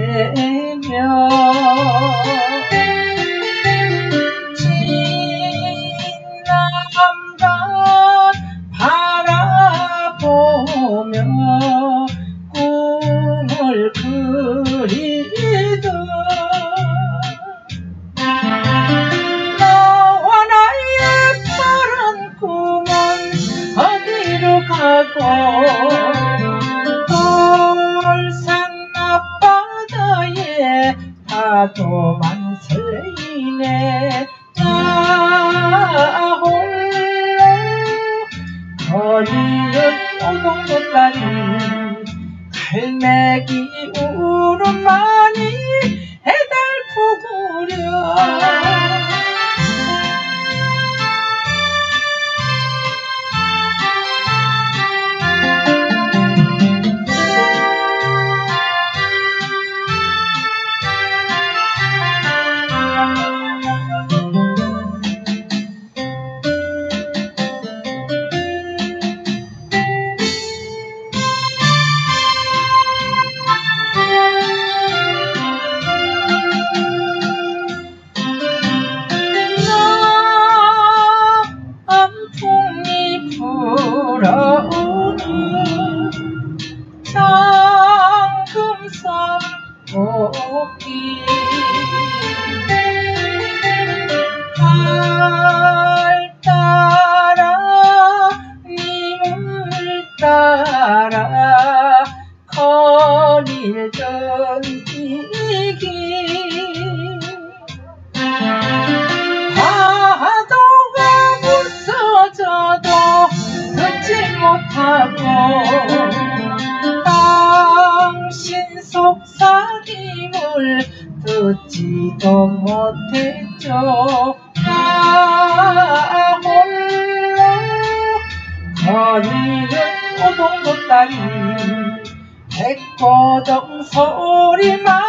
되며 진남과 바라보며 꿈을 그리던 너와 나의 푸른 꿈은 어디로 가고 돌산 앞바다에 파도만 설레이네. 나 홀로 거리는 오동도다리 갈매기 울음만이 해달프구려. 불어오는 잠금성 꽃길 발 따라 님을 따라 거닐던 이 길 파도가 부서져도 듣지 못하고 당신 속삭임을 듣지도 못했죠. 나 홀로 거리는 오동도다리 백고동 소리만